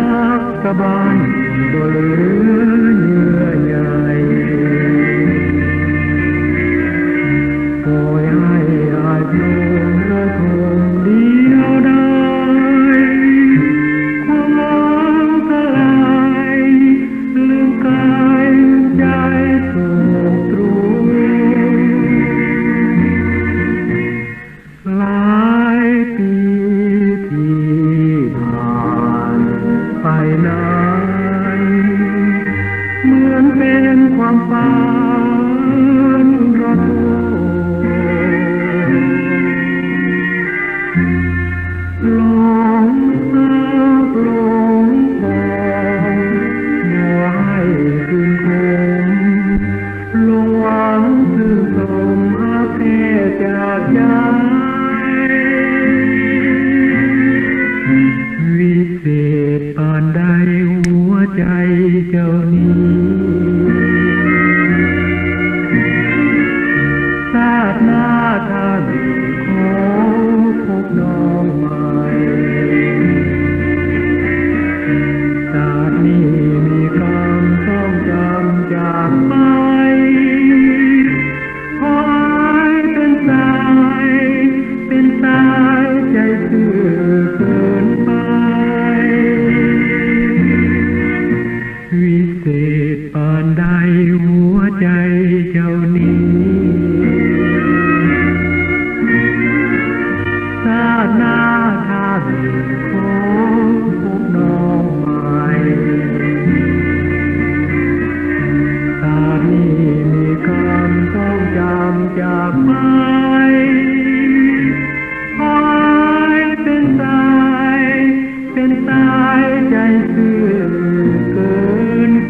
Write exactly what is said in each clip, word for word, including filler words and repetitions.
กสะบั้นบ่เหลือเยื่อใยปล่อยให้อาจลงระทมเดียวดายความหวังสลายลืมกายใจถูกตรูหลายปีที่ผ่านไปนานเหมือนเป็นความฝันระทมหลงรักหลงปองมัวให้คืนคมหลงหวังซึ่งสมอาเพศจากใจวิเศษปานใดหัวใจเจ้านี้ชาติหน้าถ้ามีขอพบน้องใหม่ชาตินี้มีกรรมต้องจำจากไปขอให้เป็นสายเป็นสายใจซื่อเกินไปวิเศษปานใดหัวใจเจ้านี้ชาติหน้าถ้ามีขอพบน้องใหม่ชาตินี้มีกรรมต้องจำจากไปขอให้เป็นสายเป็นสายใจซื่อเกินไป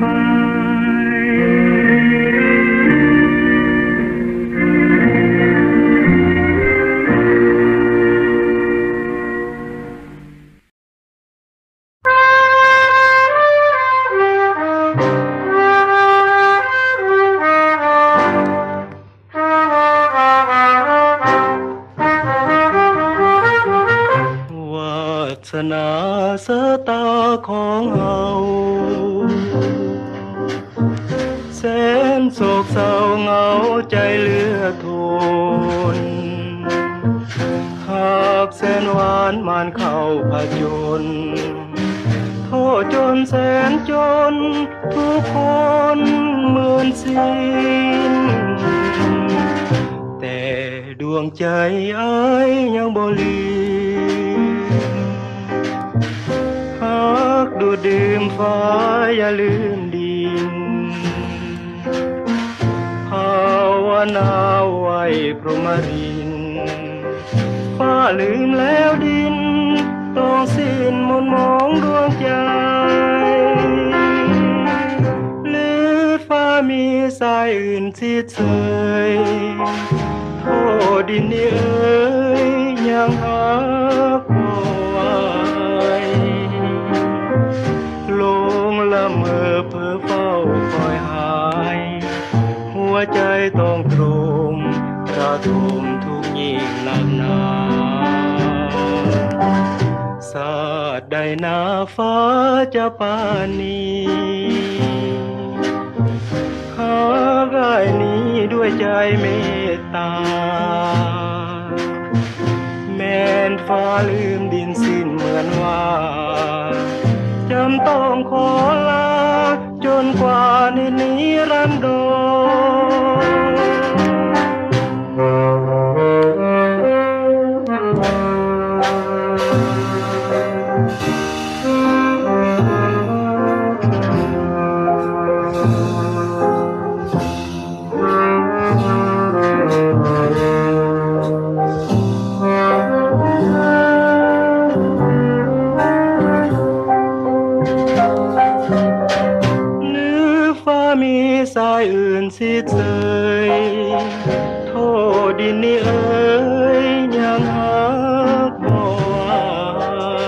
วาสนาสตาของเฮาแสนโศกเศร้าเหงาใจเหลือทนหากแสนหวานมานเข้าผจญโทษจนแสนจนทุกคนเหมือนสิ้นแต่ดวงใจอ้ายยังบ่ลืมหากดูดื่มฟ้าอย่าลืมดินภาวนาไว้พรหมรินฟ้าลืมแล้วดินต้องสิ้นมนต์มองดวงใจหรือฟ้ามีสายอื่นที่เชยโทษดินนี่เอ๋ยยังหาบ่ไหวลงละเมอเพ้อเฝ้าคอยหายหัวใจต้องตรมระทมทุกยิ่งหนักหนาศาสตร์ใดหน้าฟ้าจะปานีหากอ้ายนี้ด้วยใจเมตตาแม้นฟ้าลืมดินสิ้นเหมือนว่าจำต้องขอลาจนกว่านิรันดมีสายอื่นสิเชยโทษดินนี่เอ๋ยยังหาบ่ไหว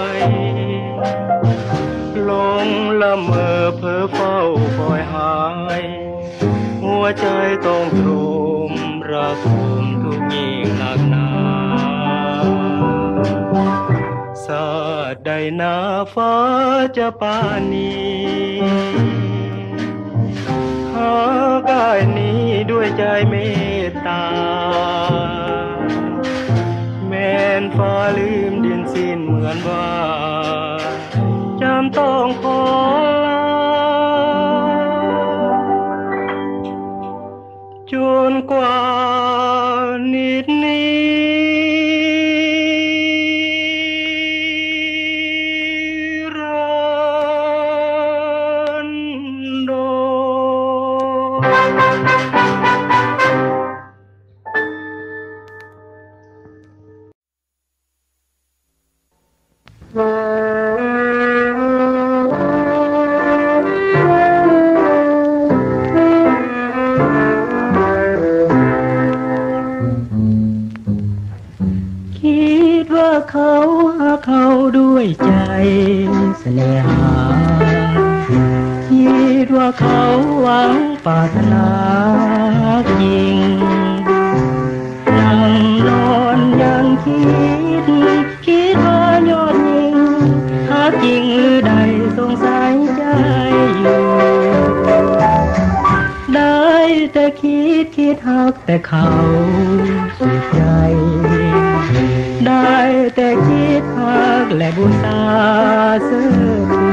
ลงละเมอเพ้อเฝ้าคอยหายหัวใจต้องตรมระทมทุกยิ่งหนักหนาศาสดใดนาฟ้าจะปานีหากายนี้ด้วยใจเมตตาแม้นฟ้าลืมดินสิ้นเหมือนว่าจำต้องขอลาจนกว่านิดนี้เขาหาเขาด้วยใจเสน่หาคิดว่าเขาหวังปรารถนาจริงนั่งนอนยังคิดคิดว่ายอดยิงหาจริงหรือใดสงสัยใจอยู่ได้แต่คิดคิดหักแต่เขาสุดใจได้แต่คิดพักและบุญตาเสื่อ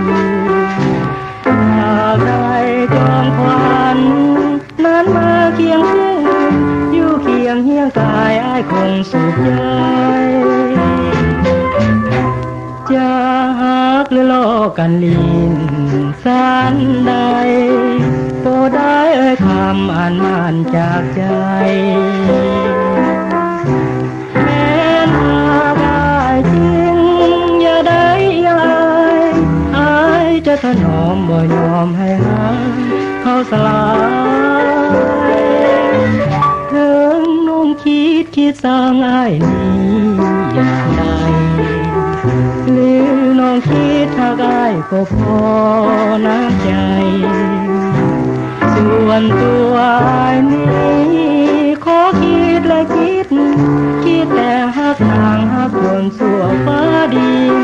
หากได้จองควันนั้นมาเคียงคู่อยู่เคียงเฮียงกายอ้ายคงสุขใจจะหักหรือลอกันลินสานใดตัวได้เอ่ยคำอันมันจากใจจะถนอมบ่ยอมให้หาเขาสลายถึงน้องคิดคิดสร้างอ้ายนี้อย่างใดหรือน้องคิดถ้าอ้ายก็พอน้ำใจส่วนตัวอ้ายนี้ขอคิดและคิดคิดแต่หักนางหักจนสัวฟ้าดิน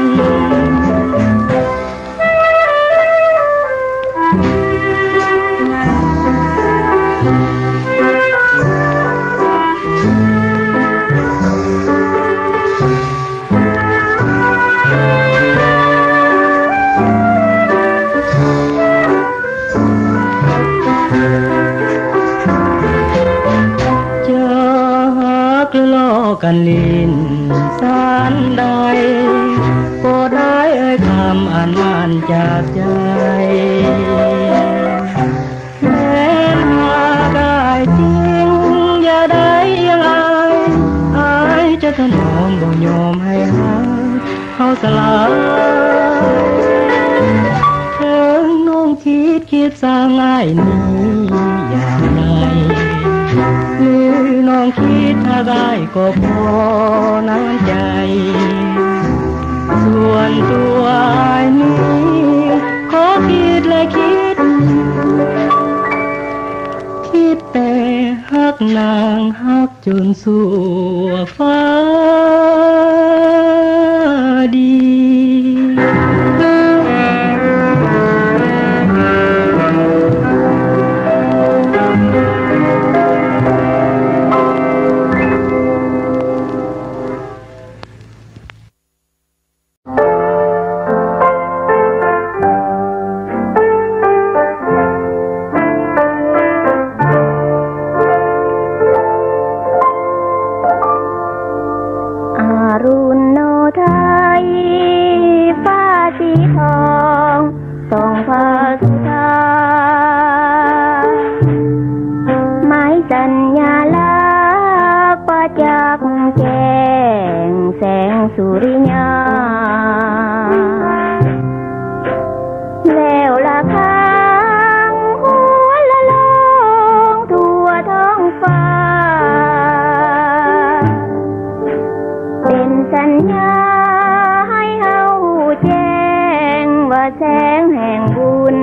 กันลินสานใดก็ได้เอ่ยคำอันมันจากใจแม้หากได้จริงอย่าได้ยังอายอายจะถนอมบ่ยอมให้หาเขาสลายถึงน้องคิดคิดสร้างอ้ายนี้อย่างไรหรือน้องคิดถ้าได้ก็พอน้ำใจส่วนตัวอ้ายนี้ขอคิดและคิดคิดแต่หักนางหักจนสู่ฟ้าดีสุริยาแล้วละครั้งหัวละลงทั่วท้องฟ้าเป็นสัญญาให้เฮาแจ้งว่าแสงแห่งบุญ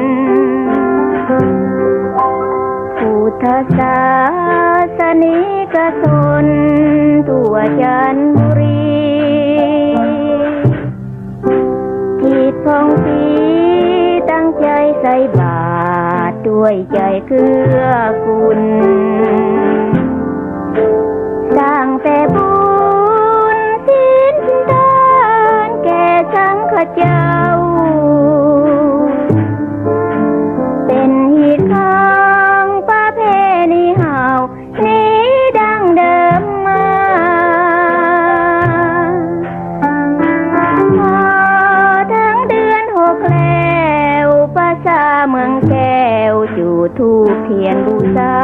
พุทธศาสนิกชนทั่วจันทบุรีทองสีตั้งใจใส่บาตรด้วยใจเกื้อกูลสร้างแต่บุญสิ้นทานแก่สังฆเจ้าเป็นหิตของประเพณีเฮานี้ดังเดิมมาพอทั้งเดือนหกแล้วภาษาเมืองแก้วจุดธูปเทียนบูชา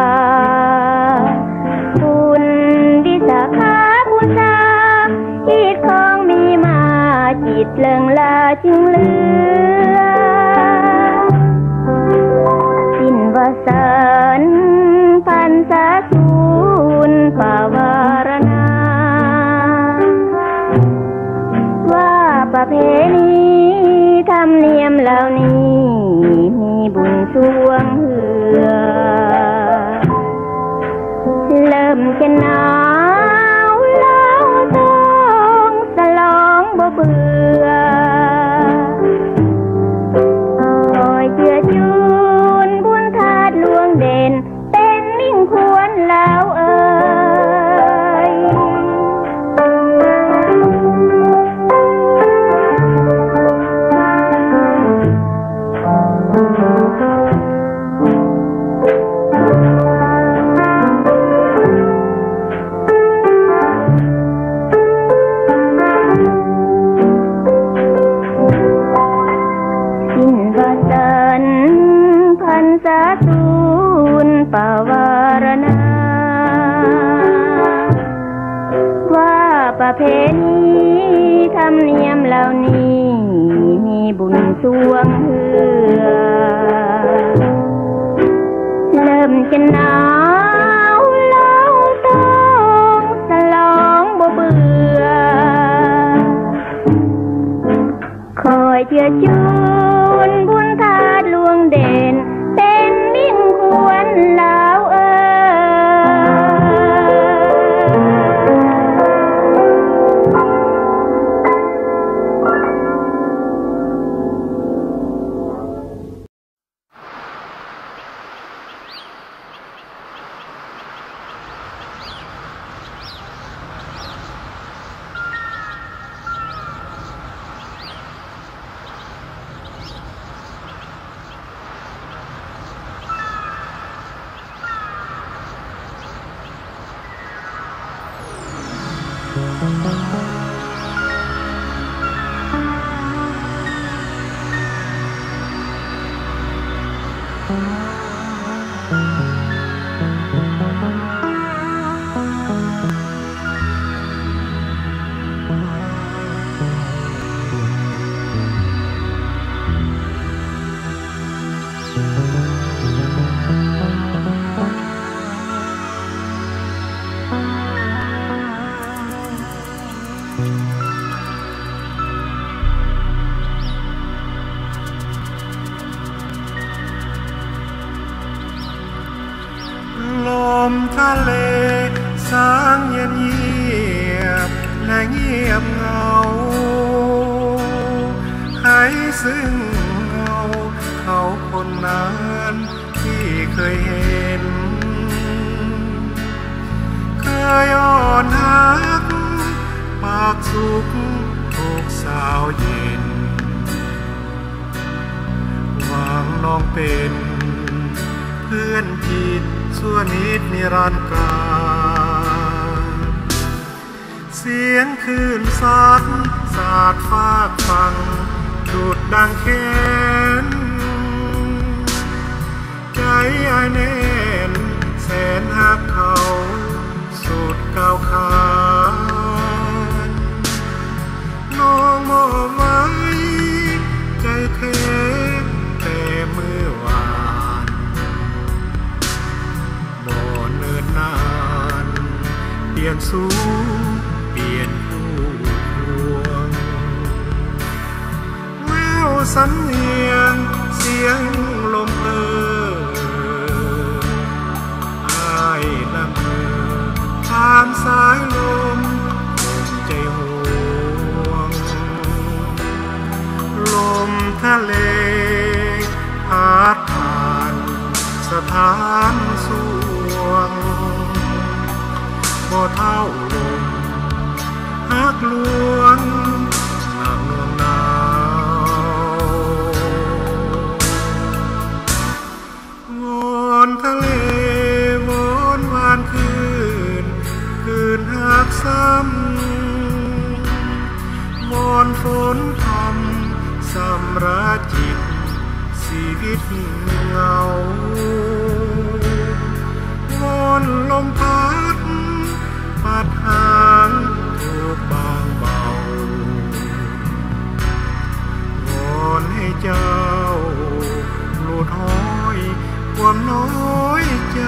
บุญวิสาขาบูชาหิตของมีมาจิตเลิงลาจึงเหลือสิ้นวสันต์พรรษาสูญภาวารณาว่าประเพณีธรรมเนียมเหล่านี้มีบุญสวงเหือเริ่มจะหนาวแล้วต้องสลองบ่เบื่อคอยเชื่อจูนบุญธาตุหลวงเด่นเป็นมิ่งควรแล้วเอ่ยสิ้นวสันต์พรรษาสูญภาวารณาว่าประเพณีธรรมเนียมเหล่านี้มีบุญสวงเหือเริ่มจะหนาวแล้วต้องสลองบ่เบื่อคอยเชื่อจูนบุญธาตุหลวงเด่นเป็นมิ่งควรแล้วเอ่ยลมทะเลสางเย็นเยียบและเงียบเงาให้ซึ่งเงาเขาคนนั้นที่เคยเห็นเคยอ่อนหักปากสุกถูกสาวเย็นหวังน้องเป็นเพื่อนจิตชั่วนิดนิรันดร์การเสียงคลื่นซัดสาดฟากฟังดูดดังแค้นใจไอ้แน่นแสนหักเขาสุดก้าวขาน้องมอบไว้ใจเทแต่เมื่อวานบ่เนิ่นนานเปลี่ยนสู้เปลี่ยนคู่ควงแววสำเนียงเสียงลมเอ่ยอ้ายละเมอผ่านสายลมใจห่วงลมทะเลพาดผ่านสถานสวงบ่เท่าลมฮักลวงหนักหน่วงหนาววอนทะเลวอนวานคืนคืนหักซ้ำวอนฝนพรำสำราญจิตชีวิตเหงาวอนลมพัดปัดหางถูกบางเบาวอนให้เจ้าหลุดห้อยความน้อยใจ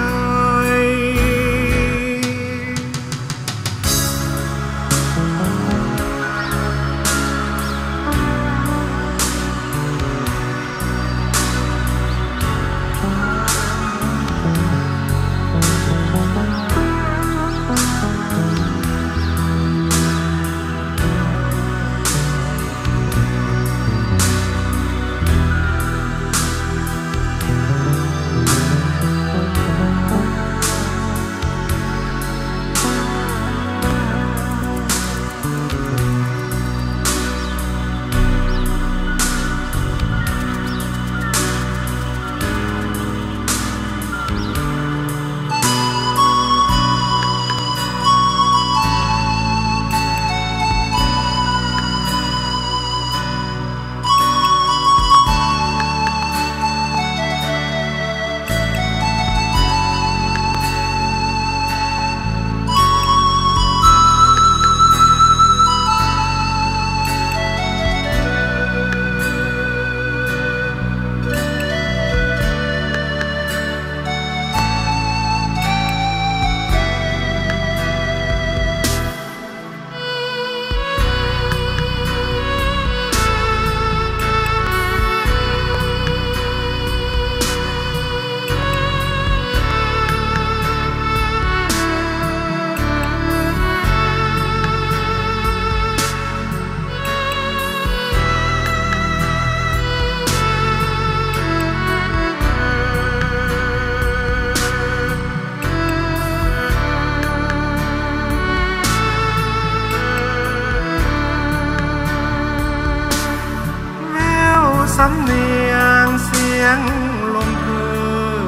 สำเนียงเสียงลมเพอ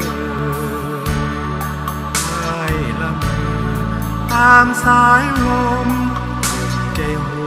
ให้ลำพึงตามสายลมใจหู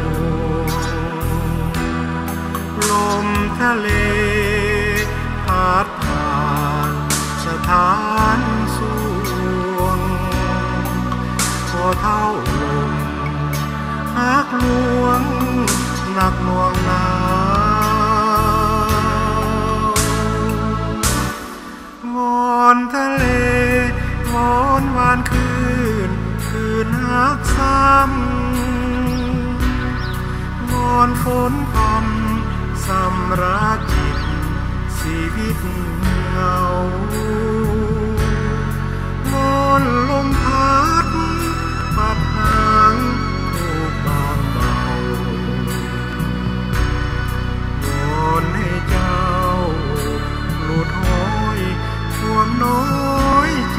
ลมทะเลพาดผ่านสถานสวงพอเท่าลมฮักลวงหนักหน่วงหนาวอนทะเลวอนวานคืนคืนหักซ้ำวอนฝนพรำสำราญจิตชีวิตเหงาวอนลมพัดปัดหางถูกบางเบาวอนให้เจ้าหลุดห้อยความน้อยใจ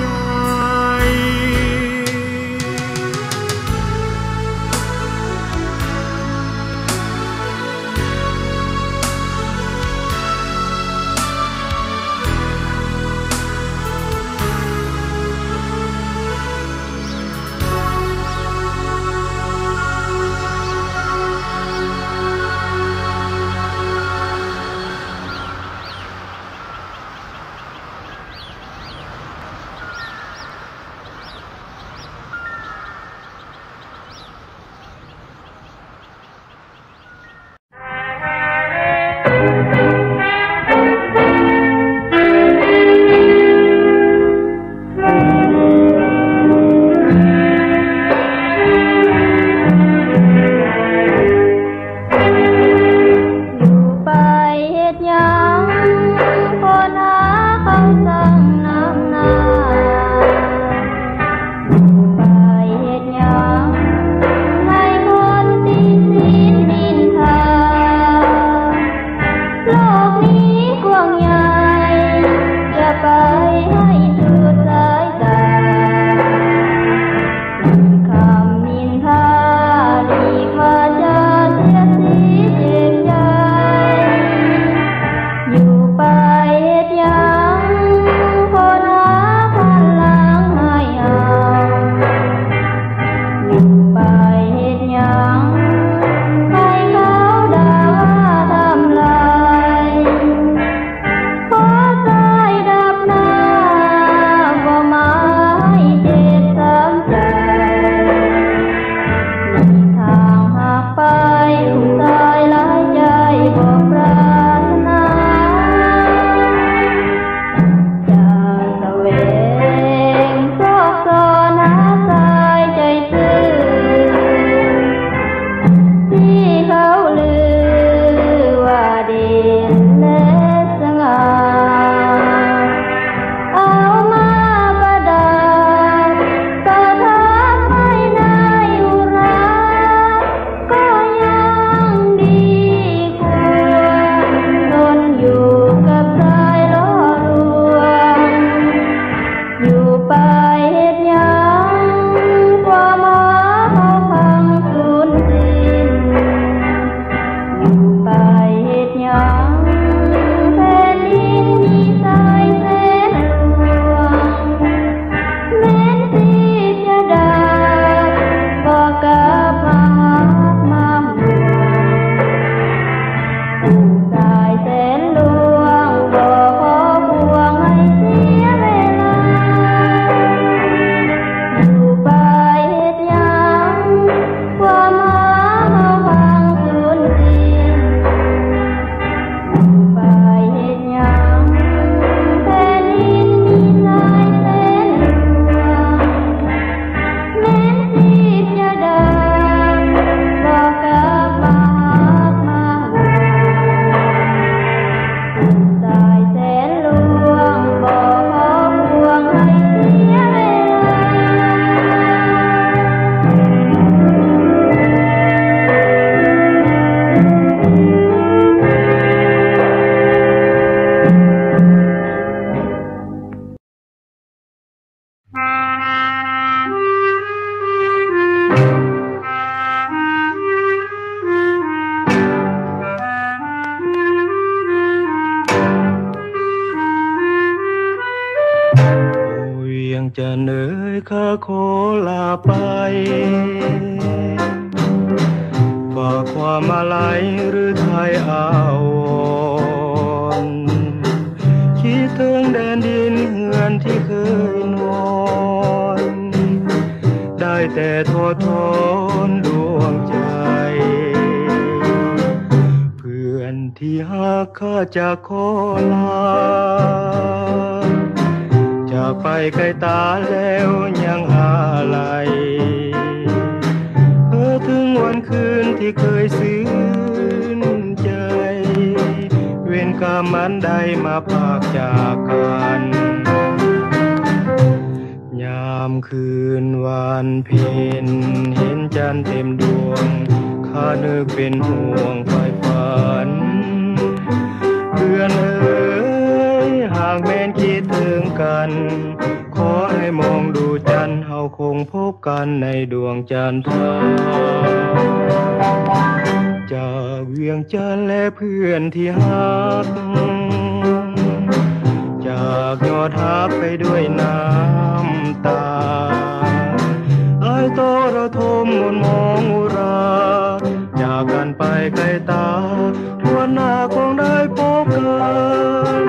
ลสายแสนลวงบ่ขอห่วงให้เสียเวลาจะเนยข้าขอลาไปฝากความอะไรหรือไทยอาวรคิดถึงแดนดินเฮือนที่เคยนอนได้แต่ทอดทอนดวงใจเพื่อนที่หักข้าจะขอลาจากไปไกลตาแล้วยังอะไรเมื่อถึงวันคืนที่เคยซื่นใจเวรกรรมมันใดมาพากจากกันยามคืนวันเพ็ญเห็นจันทร์เต็มดวงข้านึกเป็นห่วงไฟฝันเพื่อนเอ๋ยหากแม้นคิดถึงกันขอให้มองดูจันทร์เฮาคงพบกันในดวงจันทราจากเวียงจันทร์และเพื่อนที่ฮักจากยอดฮักไปด้วยน้ำตาไอ้โตระทมมนมองอุราจากกันไปไกลตาวันหน้าคงได้พบกัน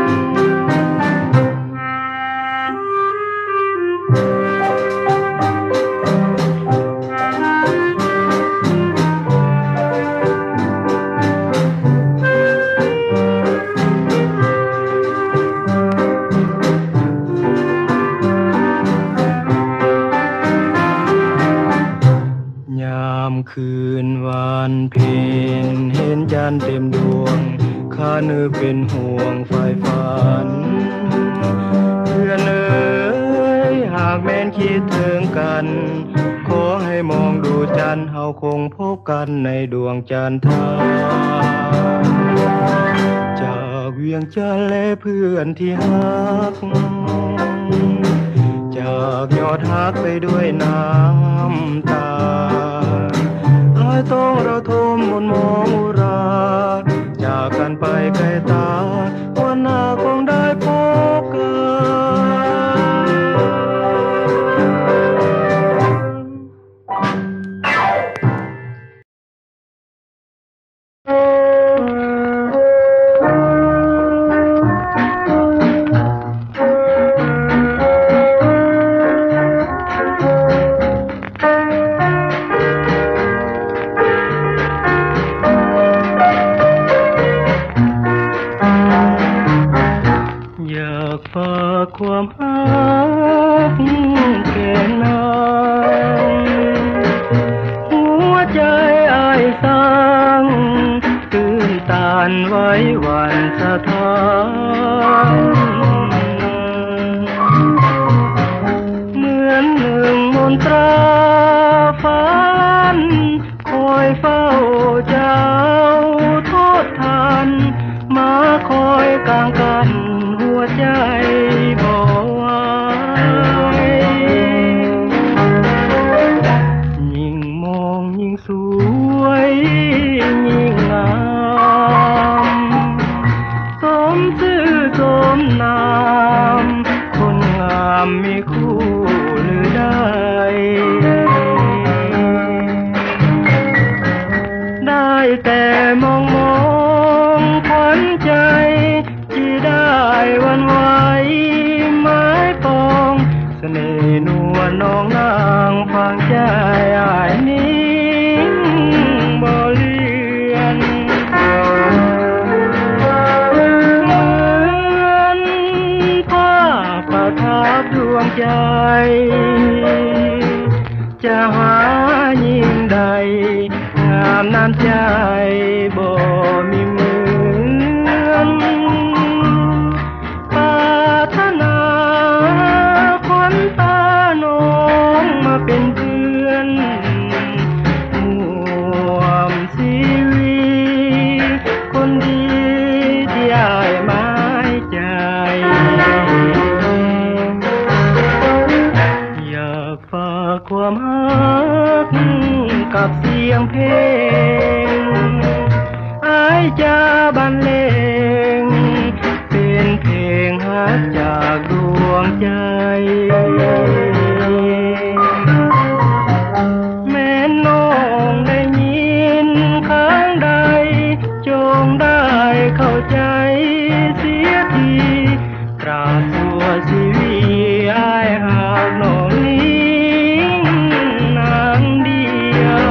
คืนวันเพ็ญเห็นจันทร์เต็มดวงข้านึกเป็นห่วงไฟฝันเพื่อนเอ๋ยหากแม้นคิดถึงกันขอให้มองดูจันทร์เฮาคงพบกันในดวงจันทราจากเวียงจันทร์และเพื่อนที่ฮักจากยอดฮักไปด้วยน้ำตาต้องเราทมมนมองอุราจากกันไปไกลตาวันหน้าคงได้พบกันความรักแก่นางหัวใจอ้ายสังตื่นตานไว้วันสะท้านเหมือนหนึ่งมนตราฝันคอยเฝ้าเจ้าโทษทันมาคอยกลางกันหัวใจบ่ไหวยิ่งมองยิ่งสวยยิ่งงามสมชื่อสมนามคนงามมีคู่หรือได้ได้แต่มองมองขวัญใจที่ได้วันไหวไม้ปองเสน่ห์นวลน้องนางฟังใจอ้ายนิ่งบ่เลือนเหมือนภาพประทับดวงใจจะหายิ่งใดงามน้ำใจบ่มีเหมือนงเพลงอายจะบรรเลงเป็นเพลงฮักจากดวงใจแม้น้องได้ยินครั้งใดจงได้เข้าใจเสียทีตราบชั่วชีวิตอายหากน้องนี้นางเดียว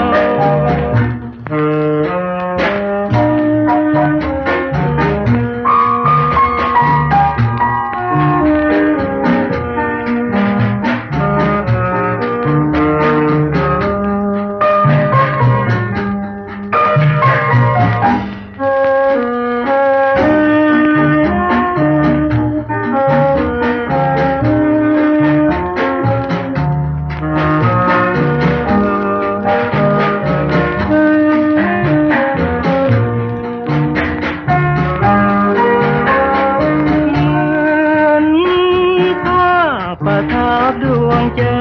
ประทับดวงใจ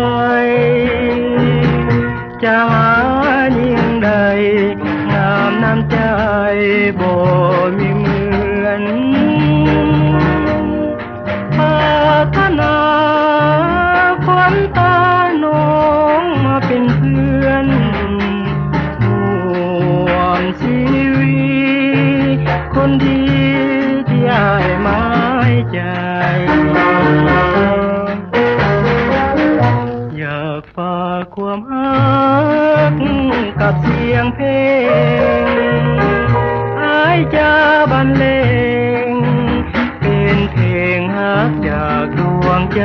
จะหายิ่งใดงามน้ำใจบ่มีเหมือนปรารถนาควันตาน้องมาเป็นเพื่อนร่วมชีวิตคนดีที่อายหมายใจอยากฝากความรักกับเสียงเพลงอายจะบรรเลงเป็นเพลงฮักจากดวงใจ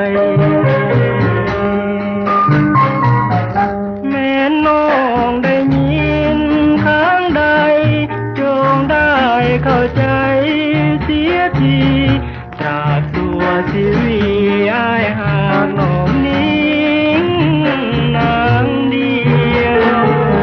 แม้น้องได้ยินครั้งใดจงได้เข้าใจเสียทีตราบชั่วชีวิตอายหากน้องนี้นางเดียว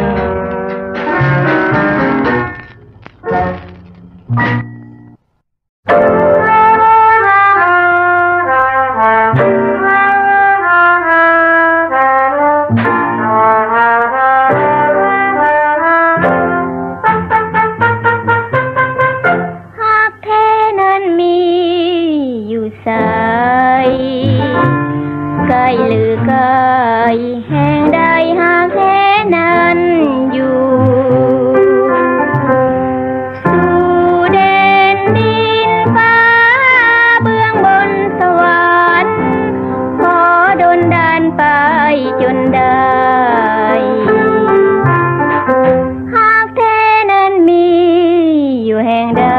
ไกลหรือไกลแห่งใดหากแท้นั้นอยู่สู่แดนดินฟ้าเบื้องบนสวรรค์ขอดลดานไปจนได้หากแท้นั้นมีอยู่แห่งใด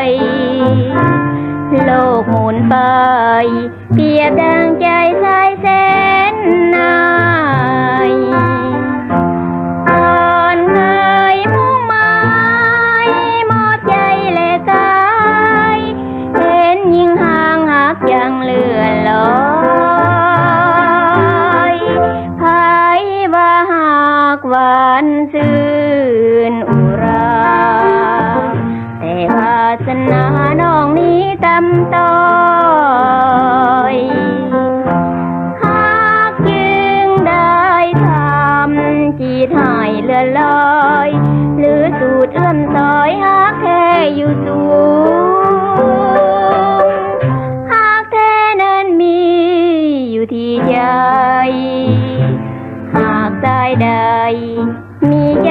โลกหมุนไปเปรียบดังใจสายแสนนายก่อนเคยมุ่งหมายมอบใจและกายเห็นยิ่งห่างหักยังเลื่อนลอยภายว่าหากหวานซื่นอุราแต่วาสนาน้องนี้ตำต้อยหากจึงได้ทำจิตให้เลื่อนลอยหรือสูดเอื้อมซอยหากแท้อยู่สูงหากแท้นั้นมีอยู่ที่ใจหากใจใดมี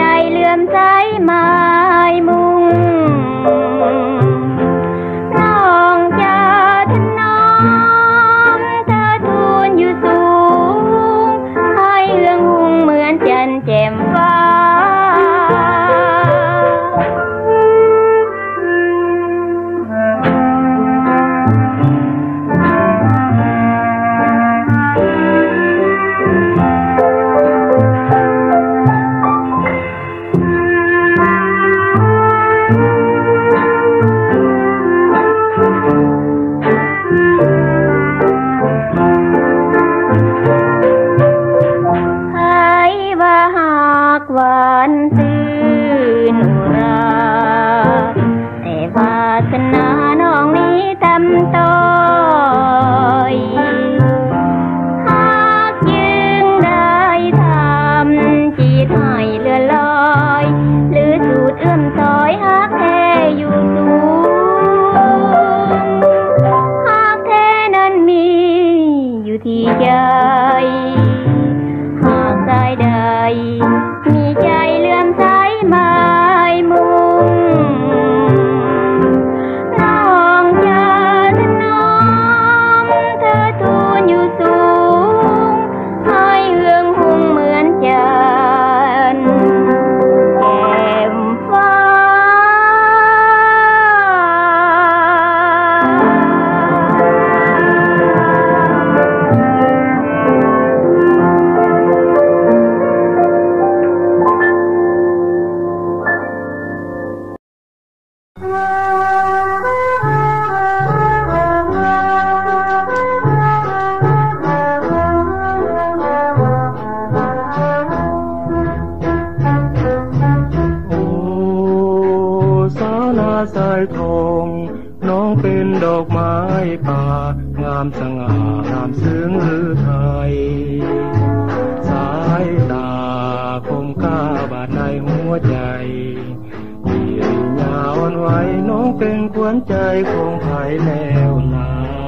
อกไม้ป่างามสง่างามซึ้งหรือไทยสายตาคมกล้าบาดในหัวใจกิริยาอ่อนไหวน้องเป็นขวัญใจของไทยแล้วนา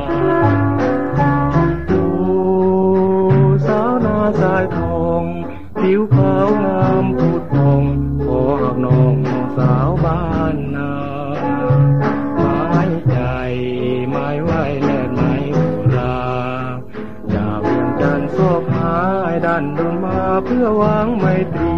ดูสาวนาสายทองผิวขาวงามผุดผ่องขอหักน้องน้องสาวบ้านนาไม้ใจไม้ไหวแลนไม้โบราณจากเวียงจันทร์โศกหายดันดนมาเพื่อหวังไมตรี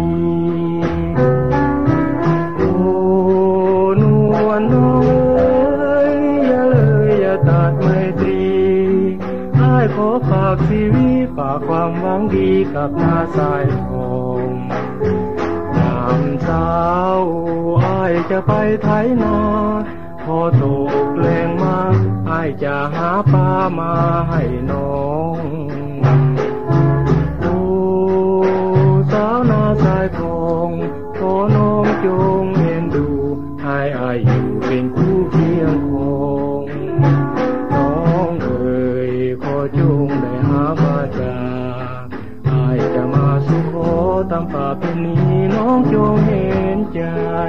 โอ้นวลน้อยอย่าเลยอย่าตัดไมตรีอ้ายขอฝากชีวิตฝากความหวังดีกับนาสายทองยามเช้าอ้ายจะไปไถนาพอตกแรงมาอ้ายจะหาปลามาให้น้องโอ้สาวนาสายทองขอน้องจงเอ็นดูให้อ้ายอยู่เป็นคู่เคียงคงน้องเอ๋ยขอจงได้หาบาจาอ้ายจะมาสู่ขอตามป่าเป็นนี้น้องจงเห็นใจ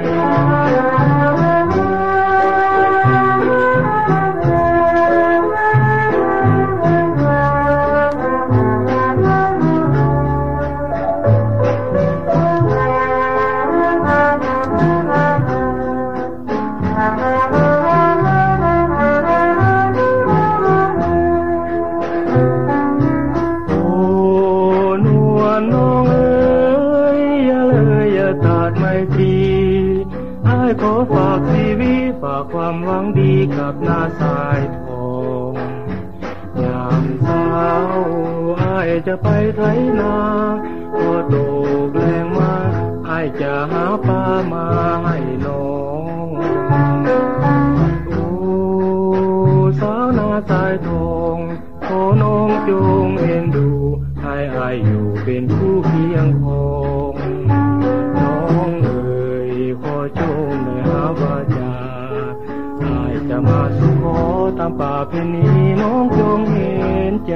ขอฝากชีวิตฝากความหวังดีกับนาสายทองยามเช้าอ้ายจะไปไถนาพอตกแรงมาอ้ายจะหาปลามาให้น้องโอ้สาวนาสายทองขอน้องจงเอ็นดูให้อ้ายอยู่เป็นคู่เคียงคงน้องเอ๋ยขอจงวาจาอ้ายจะมาสู่ขอตามป่าเพณีน้องจงเห็นใจ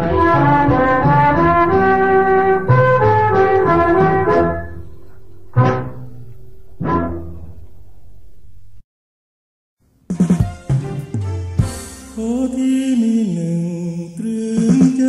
ขอที่มีหนึ่งตรึงใจ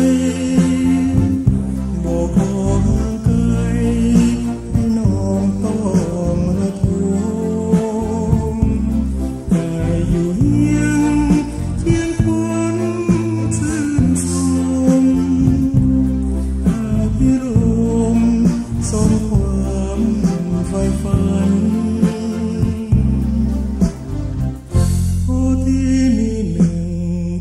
บอกขอห่างไกลให้น้องต้องระทมแต่อยู่เฮียงเคียงคนชื่นชมอาภิรมย์สมความใฝ่ฝันขอที่มีหนึ่ง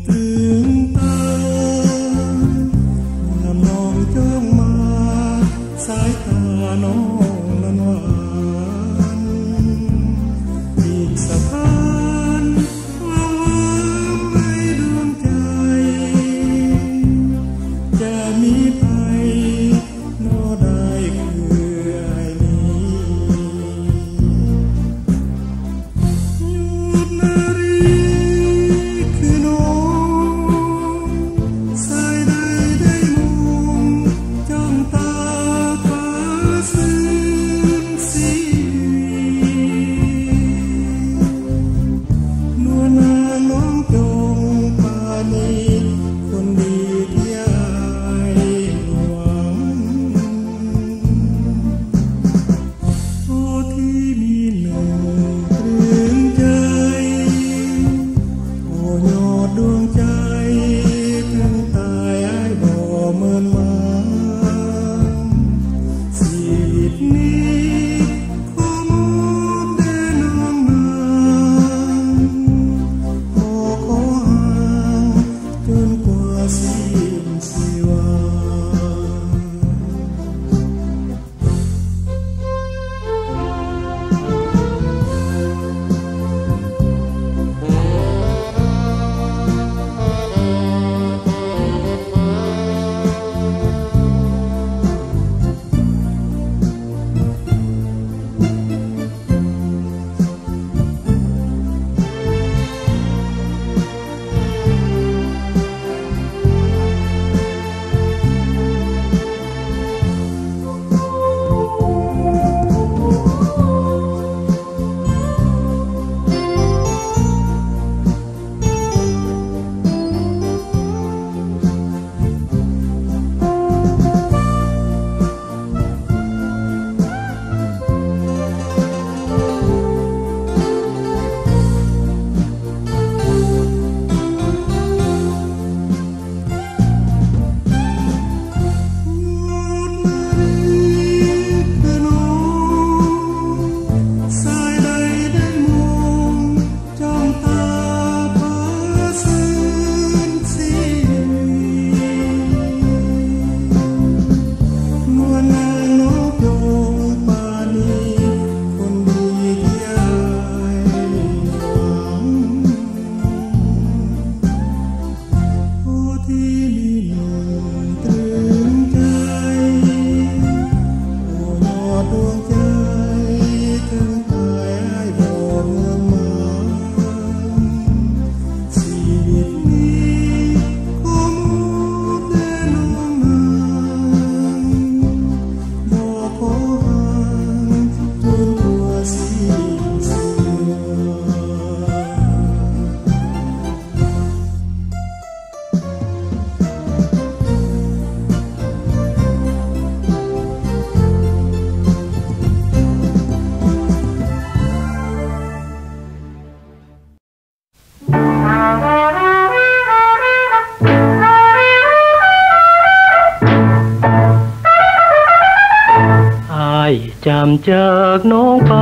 จำจากน้องไป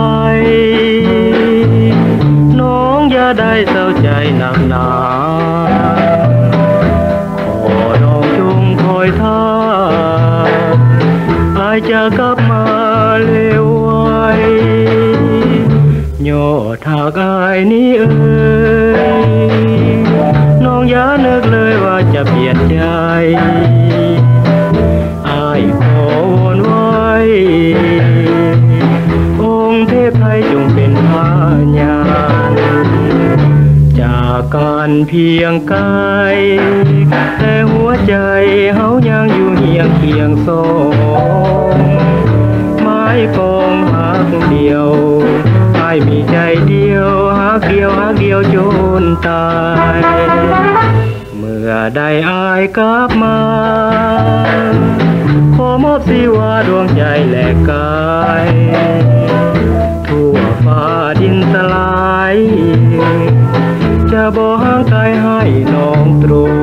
น้องอย่าได้เศร้าใจหนักหนาขอน้องจงคอยท่าอายจะกลับมาเร็วไวยอดหากอายนี้เอ่ยน้องอย่านึกเลยว่าจะเปลี่ยนใจอายขอวอนไว้องค์เทพไทยจงเป็นพยานจากการเพียงกายแต่หัวใจเฮายังอยู่เฮียงเคียงสองไม้ปองหักเดียวไม่มีใจเดียวหักเดียวหักเดียวจนตายเมื่อได้อายกลับมาขอมอบสิว่าดวงใจแหลกกายทั่วฟ้าดินสลายจะบ่ห่างไกลให้น้องตรง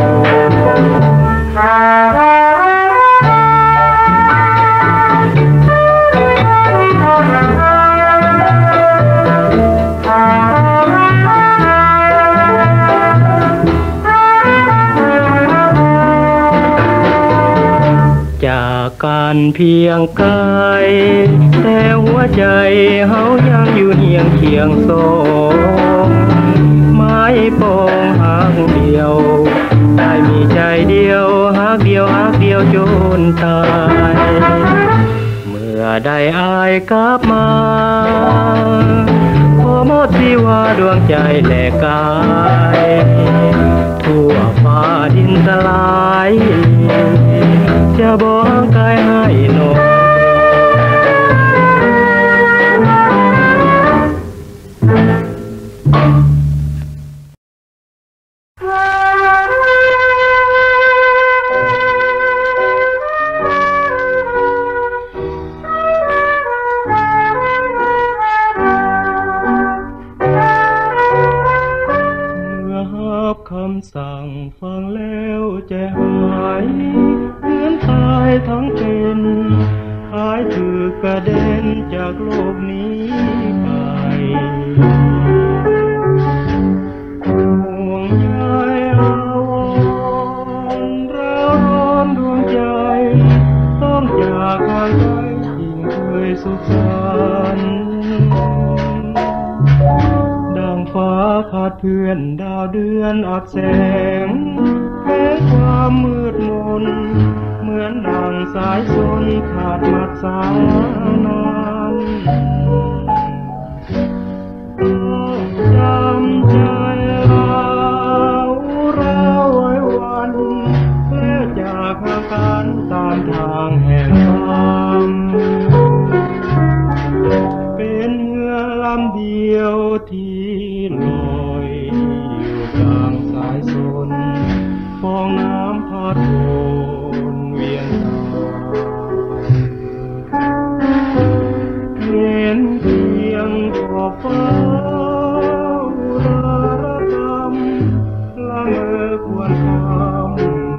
จากการเพียงกายแต่หัวใจเฮายังอยู่เฮียงเคียงสองไม้ปองหักเดียวได้มีใจเดียวหักเดียวหักเดียวจนตายเมื่อได้อายกลับมาขอมอบสิว่าดวงใจแหลกกายทั่วฟ้าดินสลายจะบ่ห่างไกลให้น้องคำสั่งฟังแล้วใจหายเหมือนตายทั้งเป็นหายถือกระเด็นจากโลกนี้ไปห่วงใยอาวรณ์ร้าวร้อนดวงใจต้องจากห่างไกลยิ่งเคยสุขสันต์ดังฟ้าขาดเพื่อนดาวเดือนอับแสงแม้ความมืดมนเหมือนดังสายสนขาดมัดสานานจำใจเราเราไว้วันแล้วจากห่างกันตามทางแห่งความเป็นเรือลำเดียวที่ลอยอยู่กลางสายสนฟองน้ำพัดวนเวียนตายเห็นเพียงขอบฟ้าระกำละเมอควรคำ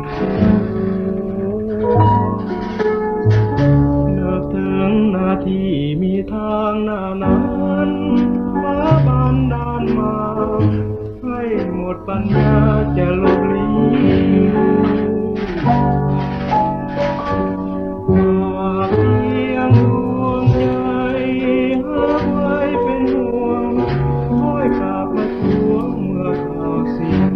เลิกถึงนาทีมีทางหน้านั้นฟ้าบันดาลมาให้หมดปัญญาจะหลบหลีหากเพียงดวงใจหากไว้เป็นห่วงคอยกลับมาทวงเมื่อข่าวสิ้น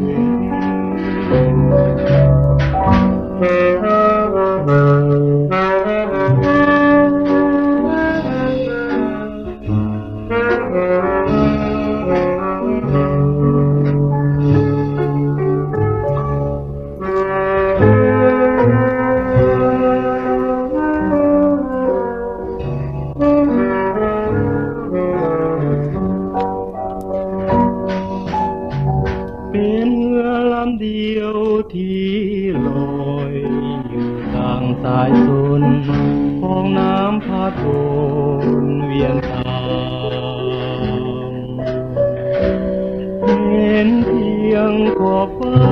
เป็นเรือลำเดียวที่ลอยอยู่กลางสายสนฟองน้ำพัดวนเวียนตามเห็นเพียงขอบฟ้า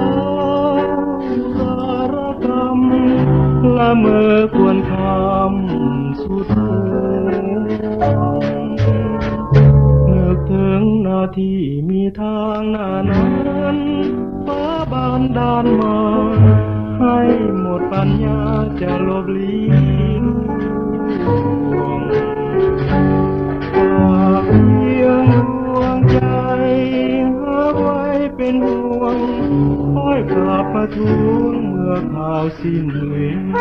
ระกำละเมอควรคำสุดหัวที่มีทางหน้านั้นฟ้าบานดานมาให้หมดปัญญาจะลบลี้ลวงฝากเพียงดวงใจหาไว้เป็นห่วงคอยกลับมาทวงเมื่อข่าวสิ้นเหลือ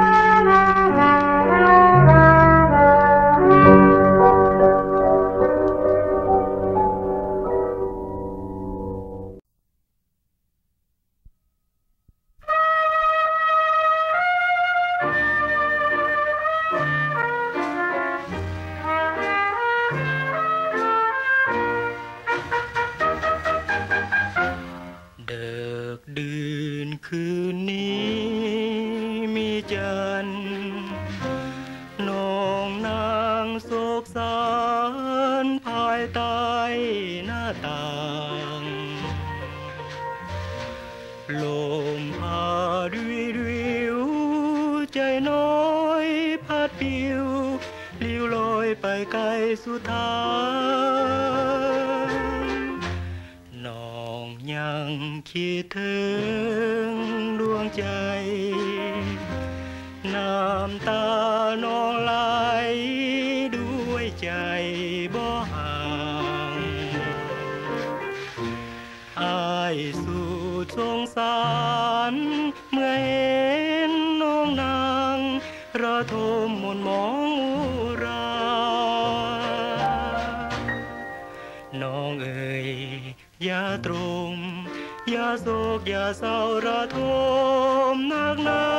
คืนนี้มีจันทร์น้องนางโศกสารภายใต้หน้าต่างลมพาดิวดิวใจน้อยพัดปิวลิ้วลอยไปไกลสุดทางน้องยังคิดถึงดวงใจน้ำตาน้องไหลด้วยใจบ่ห่างอ้ายสุดสงสารเมื่อเห็นน้องนางระทมมนต์มองอุราน้องเอ๋ยอย่าตรมอย่าโศกอย่าเศร้าระทมนักหนา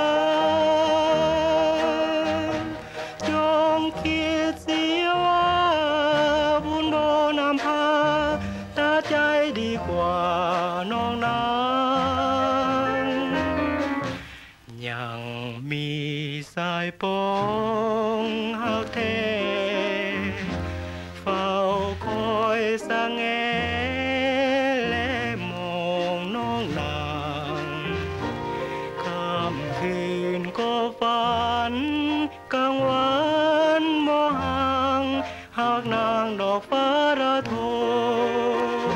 จงคิดเสียว่าบุญบ่นำพาตัดใจดีกว่าน้องนางยังมีสายปองหักแท้เฝ้าคอยสังแงกลางวันมองห่างหากนางดอกฟ้าระทม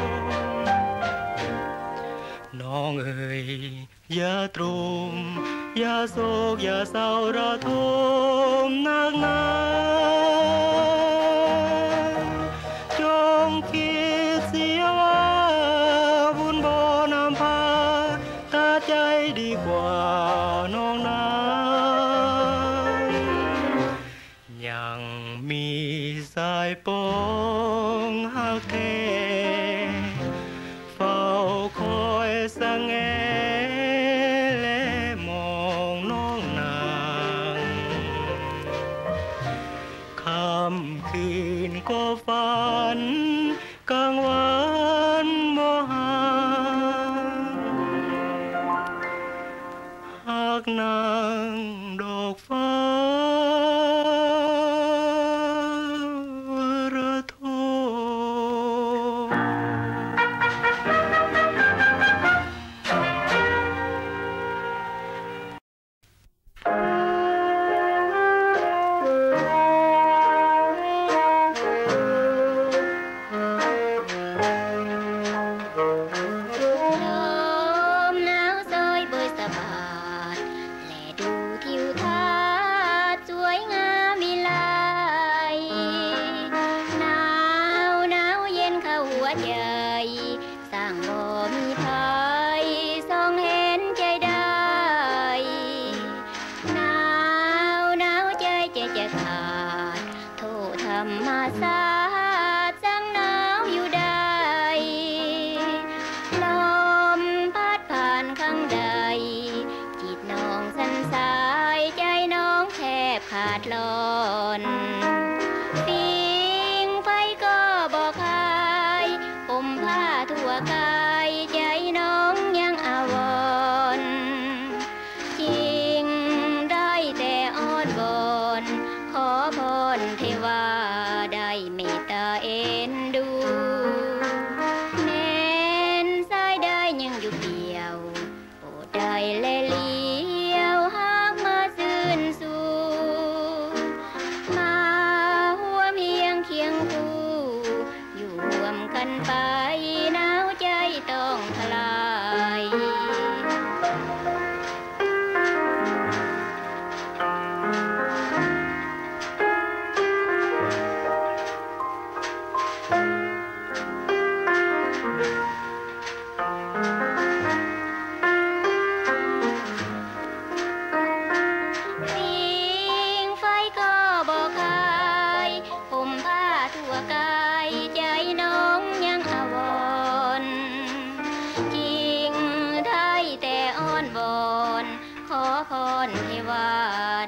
น้องเอ๋ยอย่าตรมอย่าโศกอย่าเศร้าระทมนักหนาจงคิดเสียว่าบุญบ่นำพาตัดใจดีกว่าน้องนายังมีสายปองหักแท้เฝ้าคอยสังแงและมองน้องนางค่ำคืนก็ฝันกลางวันบ่ห่างหากนางดอกฟ้ากันไปพรเทวา